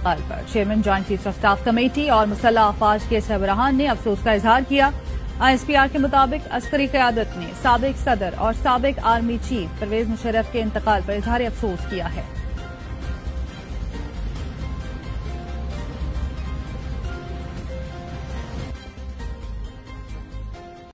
पर chairman joint chiefs of staff committee और मुसल्लह अफवाज के सरबराहान ने अफसोस का इजहार किया। ISPR के मुताबिक अस्करी क़यादत ने साबिक सदर और साबिक आर्मी चीफ परवेज मुशर्रफ के इंतकाल पर इजहार अफसोस किया है।